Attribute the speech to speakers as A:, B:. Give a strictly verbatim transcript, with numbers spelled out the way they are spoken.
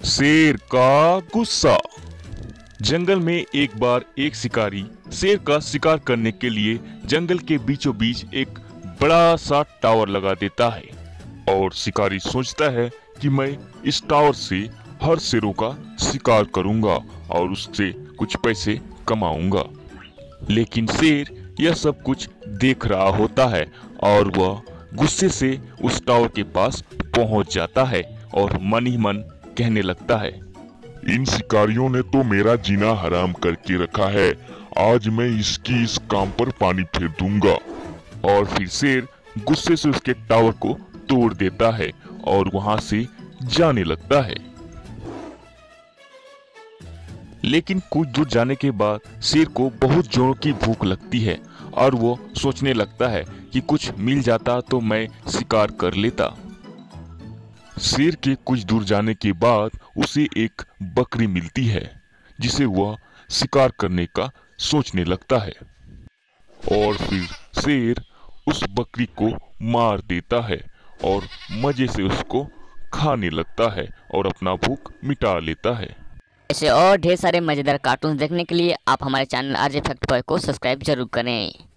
A: शेर का गुस्सा। जंगल में एक बार एक शिकारी शेर का शिकार करने के लिए जंगल के बीचों बीच एक बड़ा सा टावर लगा देता है और शिकारी सोचता है कि मैं इस टावर से हर शेरों का शिकार करूंगा और उससे कुछ पैसे कमाऊंगा। लेकिन शेर यह सब कुछ देख रहा होता है और वह गुस्से से उस टावर के पास पहुंच जाता है और मन ही मन कहने लगता है,
B: इन शिकारियों ने तो मेरा जीना हराम करके रखा है। आज मैं इसकी इस काम पर पानी फेर दूंगा।
A: और फिर शेर गुस्से से उसके टावर को तोड़ देता है और वहां से जाने लगता है। लेकिन कुछ दूर जाने के बाद शेर को बहुत जोरों की भूख लगती है और वो सोचने लगता है कि कुछ मिल जाता तो मैं शिकार कर लेता। शेर के कुछ दूर जाने के बाद उसे एक बकरी मिलती है जिसे वह शिकार करने का सोचने लगता है और फिर शेर उस बकरी को मार देता है और मजे से उसको खाने लगता है और अपना भूख मिटा लेता है।
C: ऐसे और ढेर सारे मजेदार कार्टून देखने के लिए आप हमारे चैनल आरजे फैक्ट बॉय को सब्सक्राइब जरूर करें।